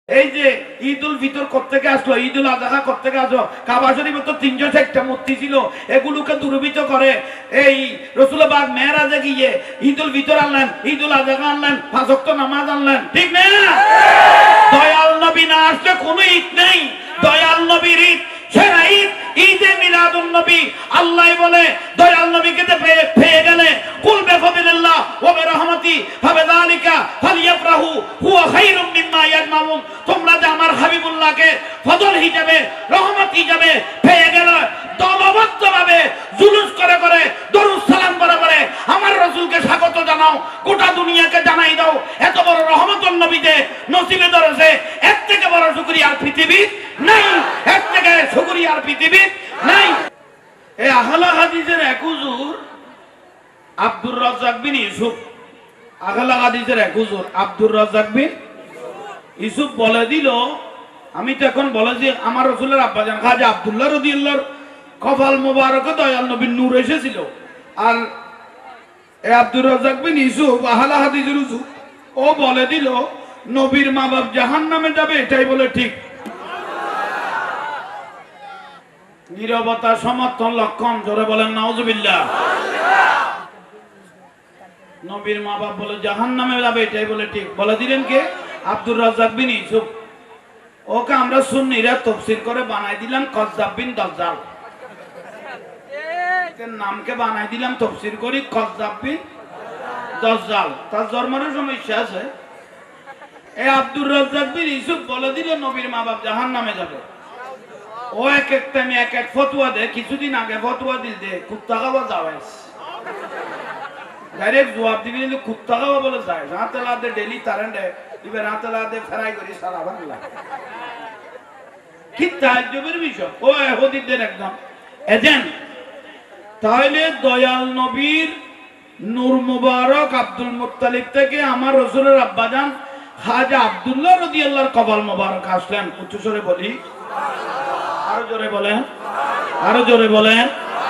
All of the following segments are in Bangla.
এই যে ঈদ উল ফিতর কোত্থেকে আসলো, ঈদ উল আযহা কোত্থেকে আসলো? কাবা শরীফে তো 360টা মূর্তি ছিল, এগুলোকে দুর্বৃত্ত করে এই রাসূল পাক মেরাজে গিয়ে ঈদ উল ফিতর আনলেন, ঈদ উল আযহা আনলেন, 5 ওয়াক্ত নামাজ আনলেন, ঠিক না? দয়াল নবী না আসলে কোনো ঈদ নেই। দয়াল নবীর ঈদ সেরা ঈদ, ঈদে মিলাদুন নবী। আল্লাহ বলে দয়াল নবীকে পেয়ে গেলে কুল বিফাদিল্লাহ ওয়া বিরহমাতি ফাবিযালিকা ফালইফরাহু হুয়া খায়রুম মিম্মা ইয়াজমাউন। তোমরা যে আমার হাবিবুল্লাহকে ফজল হিসেবে, রহমত হিসেবে পেয়ে গেল, দলবদ্ধভাবে জুলুস করে করে দরুদ সালাম করে আমার রাসূলকে স্বাগত জানাও, গোটা দুনিয়াকে জানাই দাও এত বড় রহমতুন নবীতে নসিবে ধরেছে। এর থেকে বড় শুকরিয়ার পৃথিবী নাই, এর থেকে শুকরিয়ার পৃথিবী নাই। এই আহলে হাদিসের এক হুজুর আব্দুর রাজ্জাক বিন ইউসুফ, আহলে হাদিসের এক হুজুর আব্দুর রাজ্জাক বিন ইউসুফ বলে দিল, আমি তো এখন বলেছি আমার রাসূলের আব্বাজান খাজা আব্দুল্লাহ রাদিয়াল্লাহু কপাল মোবারকে দয়াল নবীর নূর এসেছিল। আর এই আব্দুর রাজ্জাক বিন ইউসুফ আহলে হাদিসের হুজুর, ও বলে দিল নবীর মা বাপ জাহান্নামে যাবে, এটাই বলে ঠিক। নীরবতা সমর্থন লক্ষণ, জোরে বলেন নাউজুবিল্লাহ। নবীর মা বাপ বলে জাহান্নামে যাবে, এটাই বলে ঠিক। বলে দিলেন কে? আব্দুর রাজ্জাক বিন ইউসুফ। ওকে আমরা সুন্নিরা তাফসীর করে বানাই দিলাম কজ্জাব বিন দাজ্জাল। এর নামকে বানাই দিলাম তাফসীর করি কজ্জাব বিন দাজ্জাল। তার জন্মের সমস্যা আছে। এই আব্দুর রাজ্জাক বিন ইউসুফ বলে দিল নবীর মা বাপ জাহান্নামে যাবে। ও এক এক টাইমে এক এক ফতোয়া দেয়। কিছুদিন আগে ফতোয়া দিতে কুত্তা খাওয়া যাওয়াইস, ডাইরেক্ট জবাব দিবি কিন্তু কুত্তা খাওয়া বলে যায়। রাতে রাতে ডেলি তারেন্ডে দিবে, রাতে রাতে ফেরাই করি সারা বাংলা। কি তাজ্জবের বিষয়। ও এহুদীদের একদম এজেন্ট। তাহলে দয়াল নবীর নূর মুবারক আব্দুল মুত্তালিব থেকে আমার রাসূলের আব্বাজান খাজা আব্দুল্লাহ রাদিয়াল্লাহু কপাল মুবারক আসলেন। উচ্চস্বরে বলি, আরো জোরে বলেন, আরো জোরে বলেন।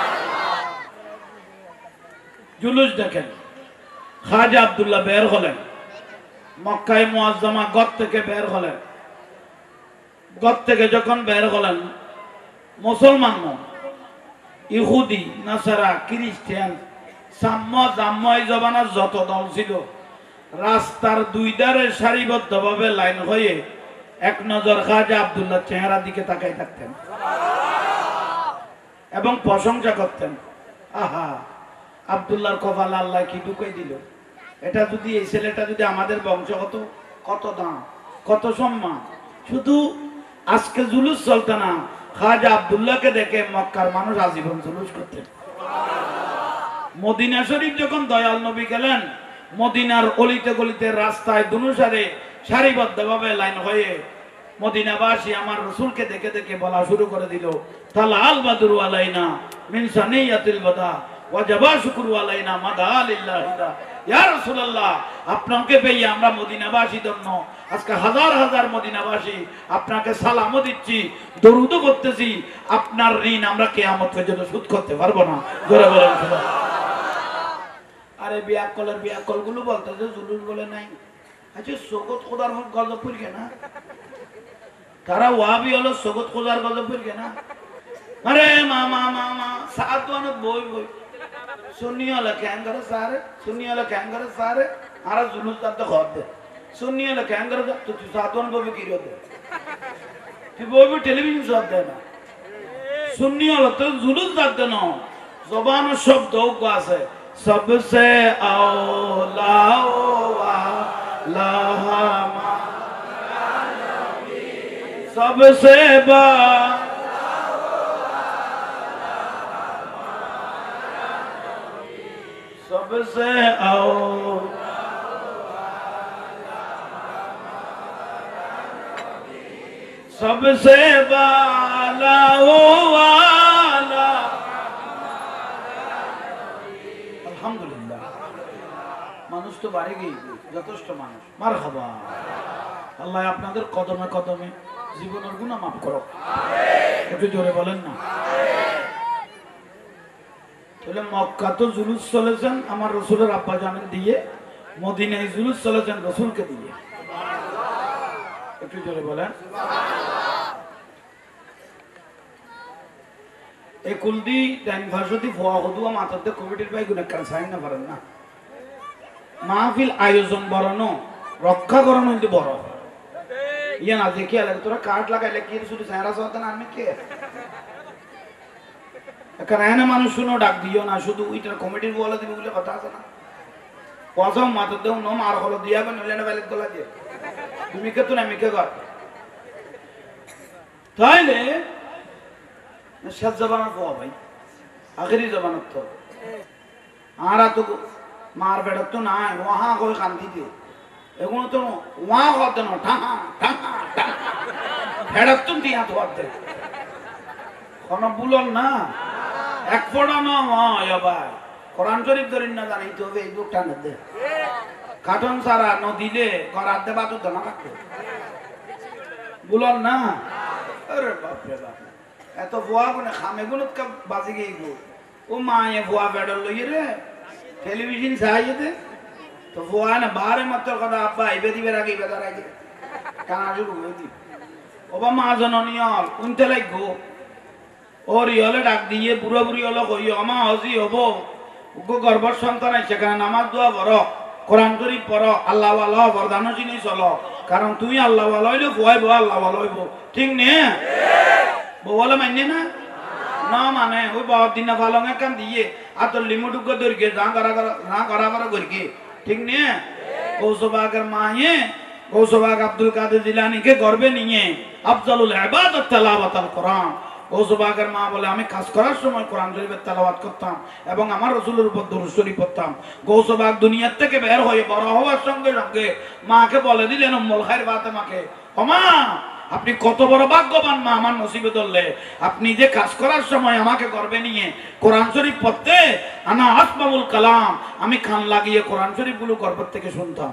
জুলুস দেখেন, খাজা আব্দুল্লাহ বের হলেন মক্কায় মুআজ্জামা গত থেকে বের হলেন। গত থেকে যখন বের হলেন, মুসলমান নয়, ইহুদি, নাসারা, খ্রিস্টান, সাম্য জাম্য এই জমানার যত দল ছিল রাস্তার দুই ধারে সারিবদ্ধভাবে লাইন হয়ে এক নজর খাজা আব্দুল্লাহ চেহারার দিকে তাকাই থাকতেন এবং প্রশংসা করতেন। আহা, আব্দুল্লাহর কপাল আল্লাহ কি ঢুকাই দিল। এটা যদি, এই ছেলেটা যদি আমাদের বংশ হতো, কত দাম, কত সম্মান। শুধু আজকে জুলুস চলতে না, খাজা আব্দুল্লাহকে দেখে মক্কার মানুষ আজীবন জুলুস করতেন। মদিনা শরীফ যখন দয়াল নবী গেলেন, মদিনার অলিতে গলিতে রাস্তায় দুনুসারে সারিবদ্ধভাবে লাইন হয়ে মদিনাবাসী আমার রাসূলকে দেখে দেখে বলা শুরু করে দিল, তালা আল বাদরু আলাইনা মিন সানিয়াতিল বাদা ওয়াজাবা শুকরু আলাইনা মাদা লিল্লাহিদা। ইয়া রাসূলুল্লাহ, আপনাকে পেয়ে আমরা মদিনাবাসী ধন্য। আজকে হাজার হাজার মদিনাবাসী আপনাকে সালামও দিচ্ছি, দরুদও করতেছি। আপনার ঋণ আমরা কিয়ামত পর্যন্ত শোধ করতে পারবো না। জোরে বলেন সুবহানাল্লাহ। আরে বিয়াকলের গুলো বলতেছে জুলুস বলে নাই। আচ্ছা, সগত খোদার গজব পড়ে না? তারা ওয়াবি হলো সগত খোদার গজব পড়ে না? আরে মামা মামা সাত দোয়ানত বই বই সুন্নি হলো ক্যাঙ্গারে সারে, সুন্নি হলো ক্যাঙ্গারে সারে, আর জুলুস দাতে খদ দে। সুন্নি হলো ক্যাঙ্গারে তো তুই সাত দোয়ান বই কি রতে? তুই বই টেলিভিশন সব দে না। সুন্নি হলো তো জুলুস দাতে না, জবান শব্দ আছে। सबसे औला वाला हमारा नबी, सबसे बाला वाला हमारा नबी, सबसे औला वाला हमारा नबी, सबसे बाला वाला। আলহামদুলিল্লাহ, মানুষ তো বাড়ি গিয়েছে, যথেষ্ট মানুষ। মারহাবা। আল্লাহ আপনাদের কদমে কদমে জীবনের গুনাহ মাফ করো। একটু জোরে বলেন না। তাহলে মক্কা তো জুলুস চলেছেন আমার রাসূলের আব্বাজানের দিয়ে, মদিনায় জুলুস চলেছেন রাসূলকে দিয়ে। একটু জোরে বলেন। এই কুলদি ডাইন ভাষতি ফোয়া হদুয়া মাথাতে কমিটির ভাই গুণ একটা সাইন না পারেন না মাহফিল আয়োজন বড় ন রক্ষা করানো কিন্তু বড় ইয়ে না দেখি আলে তোরা কাঠ লাগাইলে কি শুধু চেহারা চাওয়াতে না আমি কে এখানে মানুষ শুনো ডাক দিও না শুধু ওইটার কমিটির বলে দিবি বলে কথা আছে না পয়সা মাথা দেও ন মার হলো দিয়া বা নইলে না বেলেগ গলা দিয়ে তুমি কে তো না আমি কে কর তাইলে শেষ জবানত হওয়া ভাই আখেরি জবানত তো আর তো মার বেড়া তো নাই ওহা করে কান্দি দিয়ে এগুলো তো ওয়া হতে না ঠাহা ঠাহা বেড়া তো দিয়া তো হতে কোনো বুলন না এক ফোড়া না ভাই কোরআন শরীফ ধরেন না জানি তো হবে এই বুকটা না দে কাটন সারা ন দিলে করার দেবা তো না থাকতো বুলন না আরে বাপ রে বাপ এত ভুয়া কোনে খামে গুনত কা বাজি গই গো ও মায়ে ভুয়া বেড়ল লই রে টেলিভিশন চাইয়ে দে তো ভুয়া না বারে মাত্র কথা আব্বা আইবে দিবে রাখি বেদার আগে কানা শুরু হয়ে দি ওবা মা জননিয়ল উনতে লাগো ওর ইয়লে ডাক দিয়ে বুড়ো বুড়ি হলো কইও আমা হজি হবো উগো গর্ভর সন্তান আছে সেখানে নামাজ দোয়া পড়ো কোরআন শরীফ পড়ো আল্লাহ ওয়ালা বরদান চিনি চলো কারণ তুই আল্লাহ ওয়ালা হইলে ভুয়াই বো আল্লাহ ওয়ালা হইব ঠিক নে বলে মান্য না না মানে ওই বহুত দিন ফালং একান দিয়ে আতর লিমুটুকো দরকে যা করা করকে ঠিক নে গৌসবাগের মায়ে গৌসবাগ আব্দুল কাদের জিলানীকে গর্বে নিয়ে আফজালুল ইবাদত তেলাওয়াতুল কোরআন গৌসবাগের মা বলে আমি কাজ করার সময় কোরআন শরীফের তেলাওয়াত করতাম এবং আমার রাসূলের উপর দরুদ শরীফ পড়তাম গৌসবাগ দুনিয়া থেকে বের হয়ে বড় হওয়ার সঙ্গে সঙ্গে মাকে বলে দিলেন উম্মুল খায়র ফাতেমাকে ও মা আপনি কত বড় ভাগ্যবান মা আমার নসিবে ধরলে আপনি যে কাজ করার সময় আমাকে গর্বে নিয়ে কোরআন শরীফ পড়তে আনা আসমাউল কালাম আমি কান লাগিয়ে কোরআন শরীফ গুলো গর্ব থেকে শুনতাম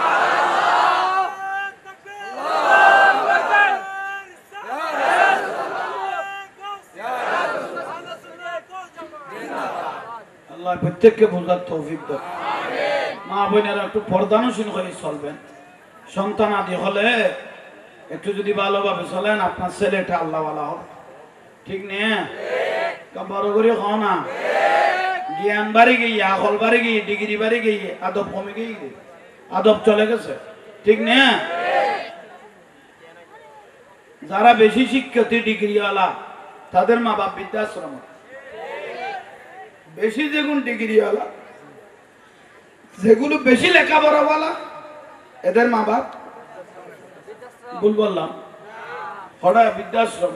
আল্লাহ প্রত্যেককে বোঝার তৌফিক দান মা বোনেরা একটু পর্দানশীল হয়ে চলবেন সন্তান আদি হলে একটু যদি ভালোভাবে চলেন আপনার ছেলেটা আল্লাহওয়ালা হবে ঠিক নে বড় করে খাও না জ্ঞান বাড়ি গিয়ে আকল বাড়ি গিয়ে ডিগ্রি বাড়ি গিয়ে আদব কমে গিয়ে আদব চলে গেছে ঠিক নে যারা বেশি শিক্ষিত ডিগ্রিওয়ালা তাদের মা বাপ বৃদ্ধাশ্রম বেশি যেগুলো ডিগ্রিওয়ালা যেগুলো বেশি লেখাপড়াওয়ালা এদের মা বাপ ভুল বললাম হঠাৎ বৃদ্ধাশ্রম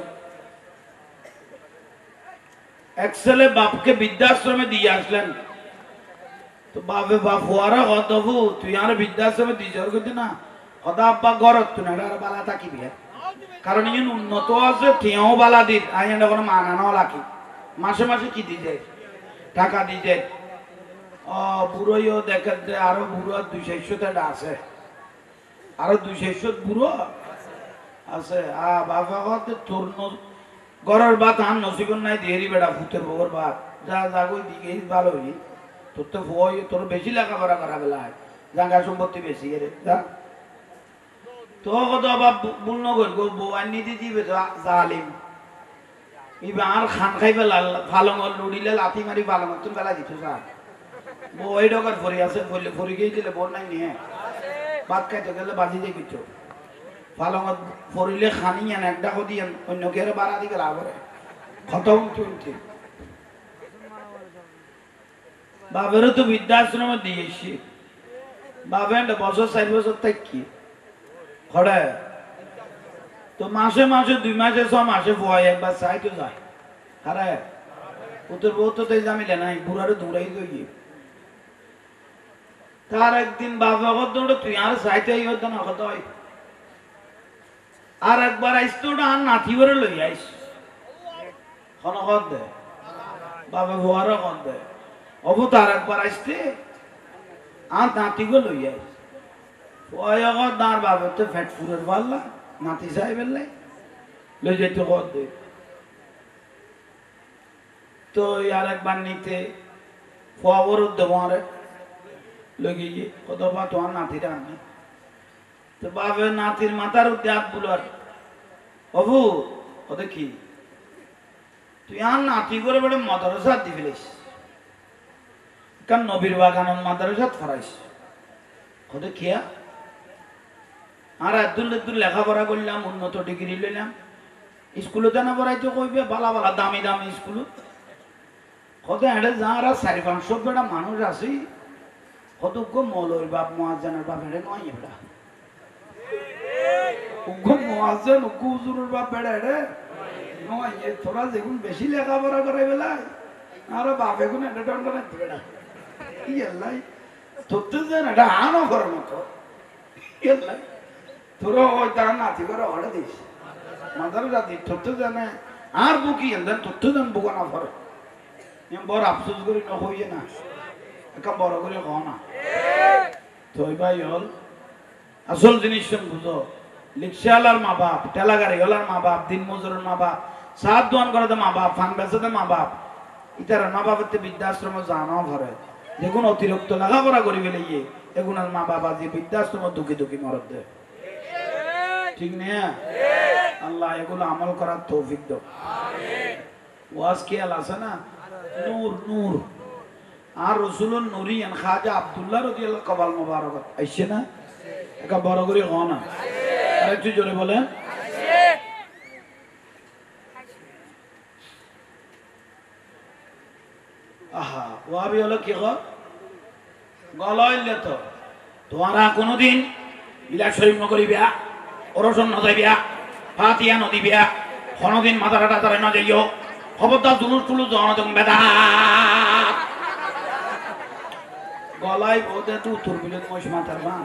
এক ছেলে বাপকে বৃদ্ধাশ্রমে দিয়ে আসলেন তো বাপে বাপ হওয়ারা হতবু তুই আর বৃদ্ধাশ্রমে দিয়ে যাওয়ার করতে না হতা আব্বা গরত তুই না বালা থাকিবি কারণ ইন উন্নত আছে ঠিয়াও বালা দিন আইন কোনো মানানো লাকি মাসে মাসে কি দিয়ে যায় টাকা দিয়ে যায় বুড়োইও দেখে আরো বুড়ো 200-টা আছে আরো 200 বুড়ো আছে বাবা কথা তোর গড়ের বাত আন নসিবন নাই দেরি বেড়া ভূতের বউর বাত যা যাগো দিকে ভালো হই তোর তো ভয় তোর বেশি লেখাপড়া করা বেলা জায়গা সম্পত্তি বেশি রে যা তো কত বাবা ভুল নগর গো বউ আনি দি দিবে জালিম ইবা আর খান খাই বেলা ফালং লুড়িলে লাথি মারি ফালং তুই বেলা দিছ যা বউ এই ডকার ফরি আছে বললে ফরি গিয়ে দিলে বোন নাই নিয়ে ভাত খাইতে গেলে বাজি দিয়ে কিছু পালঙত পড়িলে খানি আন একটা দিয়ে অন্য কেউ বাড়া দিকে লাভরে খতম চলছে বাবেরও তো বৃদ্ধাশ্রমে দিয়েছি বাবে 4 বছর থাকি খড়ে তো মাসে মাসে 2 মাসে 6 মাসে ভয় একবার চাইতে যায় আরে পুত্র বউ তো তাই জামিলে নাই বুড়ারে দৌড়াই গিয়ে তার একদিন বাবা দৌড়ে তুই আর চাইতে হতো না কত হয় আর একবার আইসতো না আর নাতি করে লই আইস দে বাবা ভুয়ার কন দে অবু তার একবার আসতে আর নাতি গো লই আইস দাঁড় বাবা তো ফ্যাট ফুরের পাল্লা নাতি সাহেব লই যেতে কর দে তো আর একবার নিতে ফুয়াবর দেবো আরে লই গিয়ে কত বা তোমার নাতিটা আনি তো বাপে নাতির মাথার উদ্দে হাত বুলার অবু ও দেখি তুই আর নাতি করে বেড়ে মাদ্রাসা দি ফেলিস কারণ নবীর বাগানন মাদ্রাসা ফরাইস ওদের খেয়া আর একদুল লেখাপড়া করলাম উন্নত ডিগ্রি লইলাম স্কুলে জানা পড়াইতে কইবে বালা বালা দামি দামি স্কুল কত হেঁটে যারা 4-500 বেড়া মানুষ আছি কত মৌলর বাপ মহাজনের বাপ হেঁটে নয় বেড়া মহাজন হুজুরের বাপ বেড়া হেঁটে নয় তোরা যেগুন বেশি লেখাপড়া করে বেলায় আর বাপ এগুন হেঁটে টন্ড বেড়া কি এলাই তোর তো যেন এটা আনো করার মতো এলাই তোরা ওই তার নাতি করে হড়ে দিস মাদার জাতি তোর তো জানে আর বুকি এলেন তোর তো যেন বুকা না ভরে বড় আফসোস করি না হইয়ে না একটা বড় করে কহ না তো ভাই হল আসল জিনিস বুঝো রিক্সাওয়ালার মা বাপ ঠেলা গাড়িওয়ালার মা বাপ দিন মজুরের মা বাপ সাত দোয়ান করে মা বাপ ফান বেচাতে মা বাপ ইতারা মা বাপের বৃদ্ধাশ্রম জানাও ভরে যেগুন অতিরিক্ত লেখাপড়া করি ফেলে গিয়ে এগুনের মা বাবা যে বৃদ্ধাশ্রম দুঃখী দুঃখী মরদ দেয় ঠিক না আল্লাহ এগুলো আমল করার তৌফিক দাও ওয়াজ খেয়াল আছে না নূর নূর আর রসুলুন নুরিয়ান খাজা আব্দুল্লাহ রাদিয়াল্লাহু কবাল মোবারক আইছে না একটা বড় করে হ না আর একটু জোরে বলেন আহা ওয়াবি হলো কি হয় গলাইলে তো তোমরা কোনোদিন বিলাস শরীফ নকরিবা ওরসন নজাইবা ফাতিয়া নদিবা কোনোদিন মাথাটা তারা না যাইও খবরদার জুলুস টুলুস জন বেদা গলায় বোধে তো উত্তর বিলে মশ মাথার বান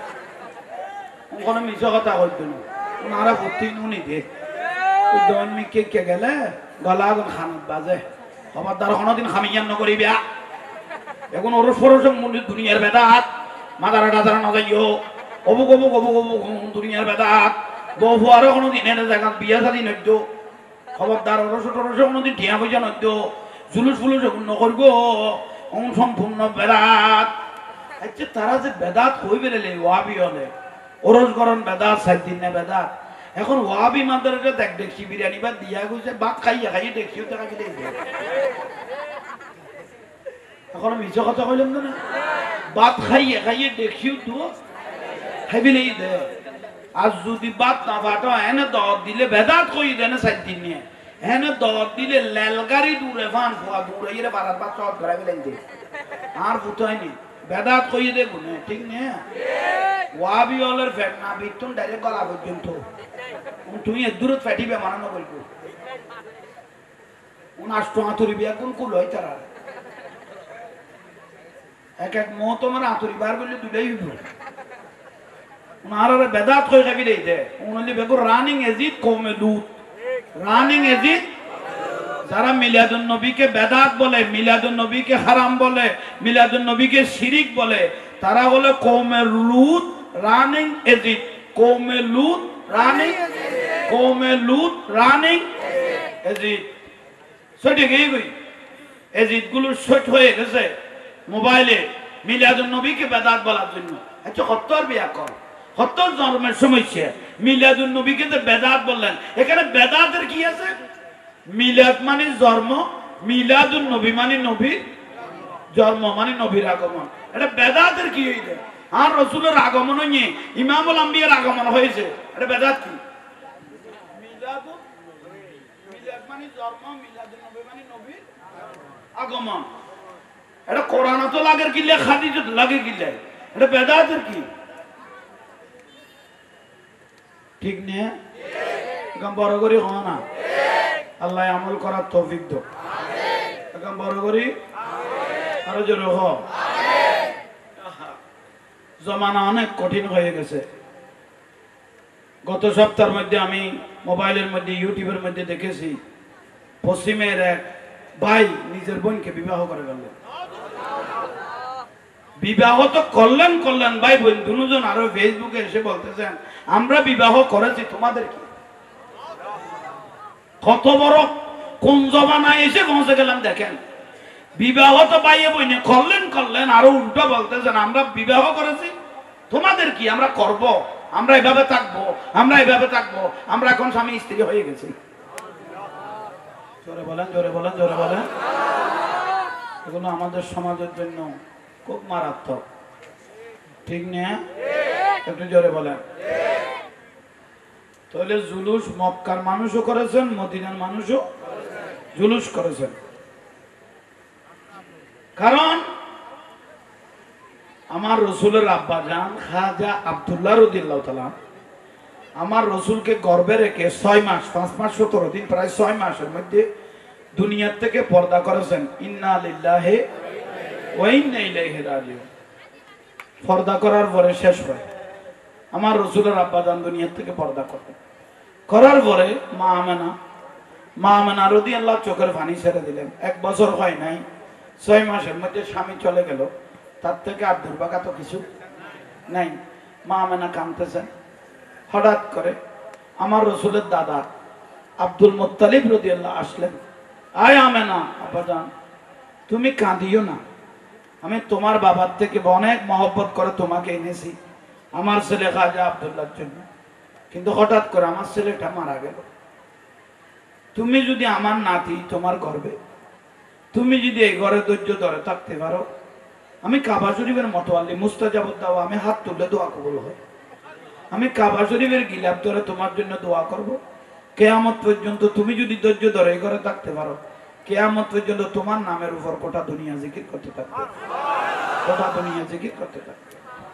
কোনো মিশা কথা হইতো না ওনারা ভর্তি নুনি দে দন মিকে কে গেলে গলা আগুন খানত বাজে খবরদার কোনোদিন খামিয়ান নকরিবা এখন ওরস ফরস দুনিয়ার বেদাত মাথাটা তারা না যাইও অবুক অবুক অবুক অবুক দুনিয়ার বেদাত বহু আরো কোনোদিন এনে জায়গা বিয়া শাদী নদ্য খবরদার ওরস টরস কোনোদিন টিয়া পয়সা নদ্য জুলুস ফুলুস নকরব সম্পূর্ণ বেদাত আচ্ছা তারা যে বেদাত হই বেলে ওয়াবি হলে ওরস গরম বেদাত 7 দিন না বেদাত এখন ওয়াবি মাদ্রাসা দেখ দেখছি বিরিয়ানি বা দিয়া গেছে ভাত খাইয়া খাইয়ে দেখছিও দেখা গেলে এখন মিছা কথা কইলাম না ভাত খাইয়ে খাইয়ে দেখছিও তো হেবিলেই দে আর যদি ভাত না ফাটো এনে দর দিলে বেদাত কই দেনে 7 দিন নিয়ে এনে দর দিলে লেলগাড়ি দূরে ফান ফুয়া দূরে ইরে বারাত ভাত সব ধরে গেলেন দে আর ফুটাইনি বেদাত কই দে গুনে ঠিক না ওয়াবি হলের ফ্যাট না বিতুন ডাইরেক্ট গলা পর্যন্ত তুমি দূরত ফ্যাটিবে মানানো বলবো উন আষ্ট আতুরি বিয়া কোন কুল হয় তারা এক এক মো তোমার আতুরি বার বললে দুটাই হইব উনার বেদাত কই খাবি দেই দে উনলি বেগো রানিং এজিদ কওমে লুত রানিং এজিদ যারা মিলাদুন নবীকে বেদাত বলে মিলাদুন নবীকে হারাম বলে মিলাদুন নবীকে শিরিক বলে তারা হলো কওমে লুত রানিং এজিদ কওমে লুত রানিং কওমে লুত রানিং এজিদ সঠিক গই এজিদ গুলো শট হয়ে গেছে মোবাইলে মিলাদুন নবীকে বেদাত বলার জন্য আচ্ছা হত্তর বিয়া কর হত্তর জন্মের সমস্যা মিলাদুন নবীকে যে বেদাত বললেন এখানে বেদাতের কি আছে মিলাদ মানে জন্ম মিলাদুন নবী মানে নবী জন্ম মানে নবীর আগমন এটা বেদাতের কি হইছে আর রাসূলের আগমন নিয়ে ইমামুল আম্বিয়ার আগমন হয়েছে এটা বেদাত কি মিলাদুন মিলাদ মানে জন্ম মিলাদুন নবী মানে নবীর আগমন এটা কোরআন তো লাগের কিলে হাদিস তো লাগে কিলে এটা বেদাতের কি ঠিক না একদম বড় করে হয় না আল্লাহ আমল করার তৌফিক দাও আমিন একদম বড় করে আমিন আরো জোরে হও আমিন জমানা অনেক কঠিন হয়ে গেছে গত সপ্তাহের মধ্যে আমি মোবাইলের মধ্যে ইউটিউবের মধ্যে দেখেছি পশ্চিমের এক ভাই নিজের বোনকে বিবাহ করে ফেললেন বিবাহ তো করলেন ভাই বোন দুজন আরো ফেসবুকে এসে বলতেছেন আমরা বিবাহ করেছি তোমাদের কি কত বড় কোন জমানায় এসে পৌঁছে গেলাম দেখেন বিবাহ তো বাইয়ে বইনে করলেন আরো উল্টো বলতেছেন আমরা বিবাহ করেছি তোমাদের কি আমরা করব আমরা এভাবে থাকবো, আমরা এভাবে থাকবো। আমরা এখন স্বামী স্ত্রী হয়ে গেছি। জোরে বলেন, জোরে বলেন, জোরে বলেন। এগুলো আমাদের সমাজের জন্য খুব মারাত্মক, ঠিক না? একটু জোরে বলেন। তাহলে জুলুস মক্কার মানুষও করেছেন, মদিনার মানুষও জুলুস করেছেন। কারণ আমার রসুলের আব্বা জান খাজা আব্দুল্লাহ রাদিয়াল্লাহু তাআলা আমার রসুলকে গর্ভে রেখে 6 মাস 5 মাস 17 দিন প্রায় 6 মাসের মধ্যে দুনিয়ার থেকে পর্দা করেছেন। ইন্না লিল্লাহি ওয়া ইন্না ইলাইহি রাজিউন। পর্দা করার পরে শেষ হয় আমার রসুলের আব্বা জান দুনিয়ার থেকে পর্দা করেন। করার পরে মা আমেনা রাদিয়াল্লাহু চোখের পানি ছেড়ে দিলেন। 1 বছর হয় নাই, 6 মাসের মধ্যে স্বামী চলে গেল। তার থেকে আর দুর্ভাগা তো কিছু নাই। মা আমেনা কাঁদতেছেন। হঠাৎ করে আমার রসুলের দাদা আব্দুল মুত্তালিব রাদিয়াল্লাহু আসলেন। আয় আমেনা, আব্বাজান তুমি কাঁদিও না, আমি তোমার বাবার থেকে অনেক মহব্বত করে তোমাকে এনেছি আমার ছেলে খাজা আব্দুল্লাহর জন্য, কিন্তু হঠাৎ করে আমার ছেলেটা মারা গেল। তুমি যদি আমার নাতি তোমার গর্বে, তুমি যদি এই ঘরে ধৈর্য ধরে থাকতে পারো, আমি কাবা শরীফের মতোয়াল্লি মুস্তাজাবুদ দাওয়া, আমি হাত তুললে দোয়া কবুল হয়। আমি কাবা শরীফের গিলাফ ধরে তোমার জন্য দোয়া করব। কিয়ামত পর্যন্ত তুমি যদি ধৈর্য ধরে এই ঘরে থাকতে পারো, কিয়ামত পর্যন্ত তোমার নামের উপর গোটা দুনিয়া জিকির করতে থাকবে, গোটা দুনিয়া জিকির করতে থাকবে।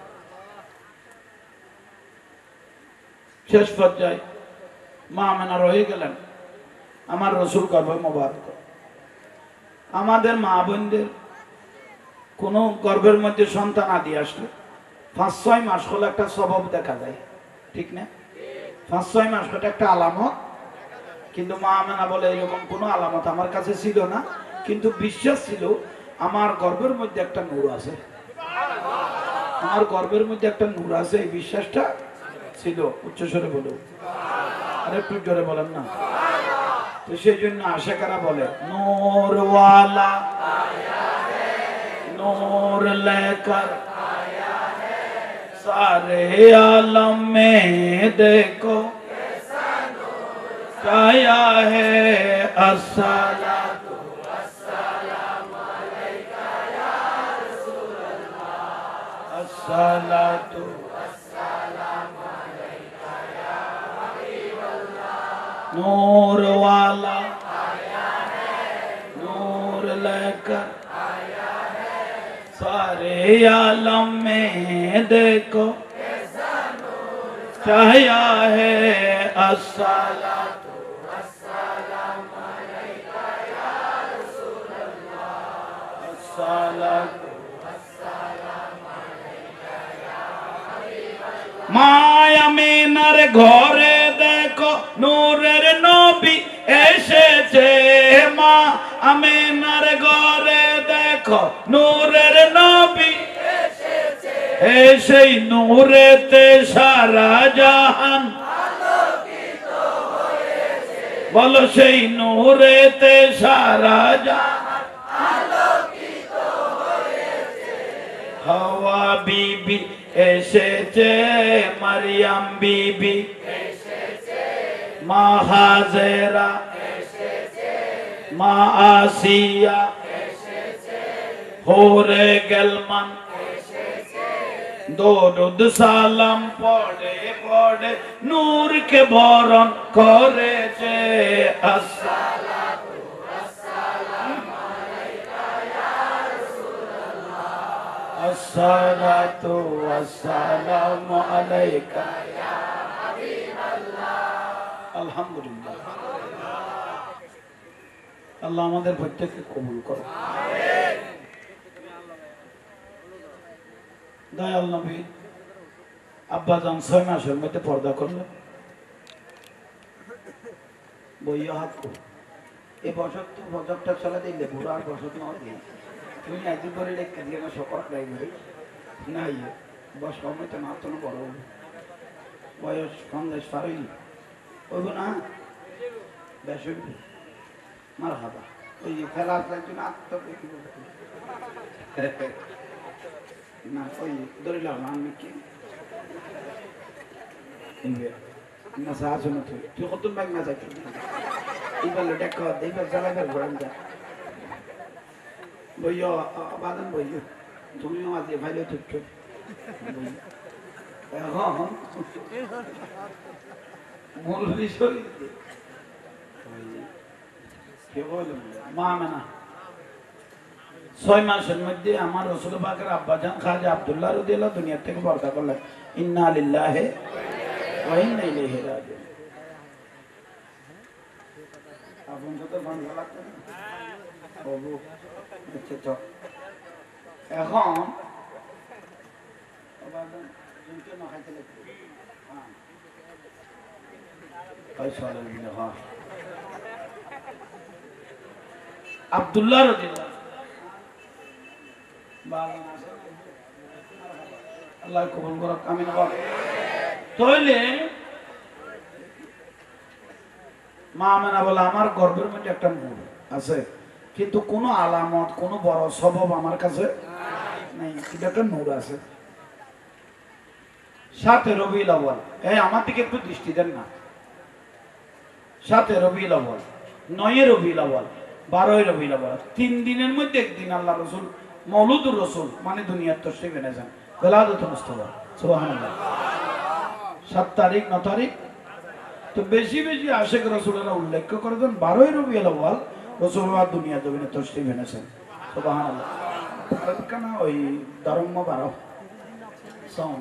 শেষ পর্যায়ে মা আমেনা রয়ে গেলেন আমার রসুল গর্ভে মোবারক। আমাদের মা বোনদের কোনো গর্ভের মধ্যে সন্তান আদি আসলে 5-6 মাস হলে একটা স্বভাব দেখা যায়, ঠিক না? 5-6 মাস হলে একটা আলামত। কিন্তু মা আমেনা বলে এরকম কোনো আলামত আমার কাছে ছিল না, কিন্তু বিশ্বাস ছিল আমার গর্ভের মধ্যে একটা নূর আছে, আমার গর্ভের মধ্যে একটা নূর আছে, এই বিশ্বাসটা ছিল। উচ্চস্বরে বলো, আর একটু জোরে বলেন না। তো সেই জন্য আশেকারা বলে নূরওয়ালা नूर लेकर सारे आलम में देखो छाया है अस्सलातु वस्सलामु अलैका या रसूल अल्लाह, अस्सलातु वस्सलामु अलैका या हबीब अल्लाह। नूर वाला आया है, नूर लेकर सारे आलम में देखो छाया है अस्सलातु वस्सलामु अलैका या रसूल अल्लाह, अस्सलातु वस्सलामु अलैका या हबीब अल्लाह। माया मेनार घरे देखो नूरेर नबी এসেছে, মা আমেনার ঘরে দেখো নূরের নবী এসেছে, সেই নূরেতে সারা জাহান আলোকিত হয়েছে। বলো সেই নূরেতে সারা জাহান আলোকিত হয়েছে। হাওয়া বিবি এসেছে, মারিয়াম বিবি এসেছে, মা হাজেরা এসেছে, মা আসিয়া এসেছে, হোরে গেলমান এসেছে। দরুদ সালাম পড়ে পড়ে নূরকে বরণ করেছে। আসসালাতু ওয়াসসালামু আলাইকা ইয়া রাসূলুল্লাহ, আসসালাতু ওয়াসসালামু আলাইকা ইয়া হাবিবাল্লাহ। আলহামদুলিল্লাহ, আল্লাহ আমাদের প্রত্যেককে কবুল করো। দয়াল নবী আব্বাজান 6 মাসের মধ্যে পর্দা করলেন। বইয়া হাত করো, এই বছর তো বছরটা চলে দিলে বুড়ো আর বছর নয় দিন তুমি একদিন করে রেখে দিয়ে না সকল ড্রাইভারি না ইয়ে বয়স কম হইতে না তো বড় হবে, বয়স 50 পারেনি ওইব না বেশ মার হাবা ওই খেলা জন্য আত্মীয় না ওই ধরিলাম আমি কি না সাহস না তুই কত ব্যাগ না যাই এইবার দেখো এইবার জ্বালাবার ঘোরান যা বইও বাদান বইও তুমিও আজ ভাইলে তুচ্ছ এখন মূল বিষয় কেবল মা মেনা 6 মাসের মধ্যে আমার রাসূল পাকের আব্বাজান খাজা আব্দুল্লাহ রাদিয়াল্লাহু দুনিয়া থেকে পর্দা করলেন ইন্না লিল্লাহি ওয়া ইন্না ইলাইহি রাজিউন আপন তো বাংলা লাগছে ওবু আচ্ছা তো এখন আব্বাজান জিনকে না খাইতে লাগবে হ্যাঁ পয়সার বিনা হ্যাঁ আব্দুল্লাহ রাদিয়াল্লাহু আল্লাহ কবুল করুক আমিন তাহলে মা আমেনা বলে আমার গর্বের মধ্যে একটা নূর আছে কিন্তু কোনো আলামত কোনো বড় সবব আমার কাছে নেই কিন্তু একটা নূর আছে 7 রবিউল আউয়াল এই আমার দিকে একটু দৃষ্টি দেন না 7 রবিউল আউয়াল 9 রবিউল আউয়াল 12 রবিউল আউয়াল 3 দিনের মধ্যে একদিন আল্লাহ রাসূল মওলুদুর রাসূল মানে দুনিয়ার তশরিফ এনেছেন বেলাদতুল মুস্তাফা সুবহানাল্লাহ 7 তারিখ 9 তারিখ তো বেশি বেশি আশিক রাসূলেরা উল্লেখ করে দেন 12 রবিউল আউয়াল রাসূলুল্লাহ দুনিয়া জমিনে তশরিফ এনেছেন সুবহানাল্লাহ আর কেন ওই ধর্ম 12 সম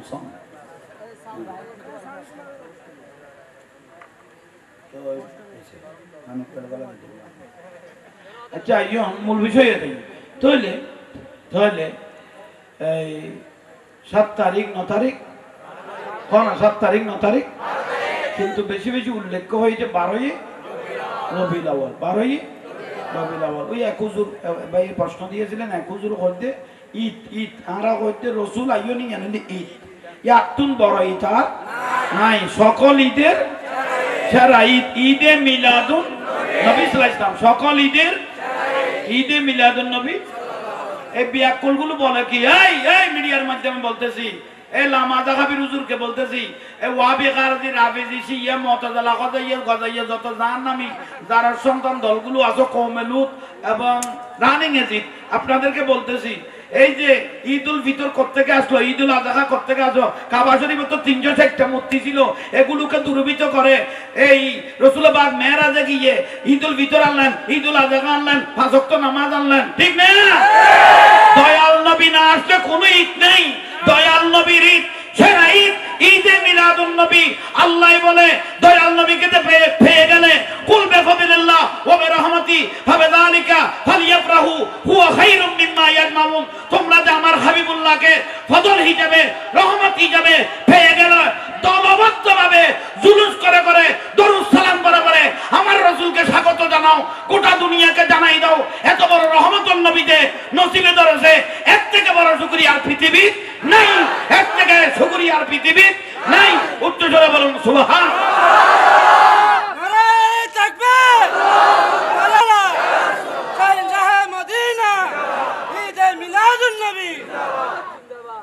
তো আমি বলা আচ্ছা ইয়ো মূল বিষয় এটাই তাহলে এই 7 তারিখ 9 তারিখ কোন 7 তারিখ 9 তারিখ কিন্তু বেশি বেশি উল্লেখ হয়েছে 12ই রবিউল আউয়াল 12ই রবিউল আউয়াল ওই এক হুজুর ভাই প্রশ্ন দিয়েছিলেন এক হুজুর হইতে ঈদ আমরা হইতে রাসূল আইয়ো নি জানেন ঈদ ইয়াতুন বড় ঈদ আর নাই সকল ঈদের সেরা ঈদ ঈদে মিলাদুন নবী সাল্লাল্লাহু আলাইহি ওয়াসাল্লাম সকল ঈদে মিলাদুন নবী এই বিয়াকুলগুলো বলে কি এই মিডিয়ার মাধ্যমে বলতেছি এই লামাজা হাবির হুজুরকে বলতেছি এই ওয়াহাবি গারজি রাফিজি শিয়া মুতাজিলা গজাইয়া যত জাহান্নামী যারা সন্তান দলগুলো আছে কওমে লূত এবং রানিং এজিদ আপনাদেরকে বলতেছি এই যে ঈদুল ফিতর কোত্থেকে আসলো ঈদুল আযহা কোত্থেকে আসলো কাবা শরীফে তো 360টা মূর্তি ছিল এগুলোকে দুর্বৃত্ত করে এই রাসূল পাক মেরাজে গিয়ে ঈদুল ফিতর আনলেন ঈদুল আযহা আনলেন 5 ওয়াক্ত নামাজ আনলেন ঠিক না দয়াল নবী না আসলে কোনো ঈদ নেই দয়াল নবীর ঈদ সেরা ঈদ ঈদে মিলাদুন নবী আল্লাহ বলে দয়াল নবীকে পেয়ে গেলে কুল বিফাদিল্লাহ ওয়া বিরহমাতি ফাবিযালিকা ফালইফরাহু হুয়া খায়রুম মিম্মা ইয়াজমাউন তোমরা যে আমার হাবিবুল্লাহকে ফজল হিসেবে রহমত হিসেবে পেয়ে গেল দলবদ্ধভাবে জুলুস করে দরুদ সালাম করে আমার রাসূলকে স্বাগত জানাও গোটা দুনিয়াকে জানাই দাও এত বড় রহমতুন নবীতে নসিবে ধরেছে এর থেকে বড় শুকরিয়া আর পৃথিবী নাই এর থেকে শুকরিয়া আর পৃথিবী নাই উচ্চ জোরে বলুন সুবহান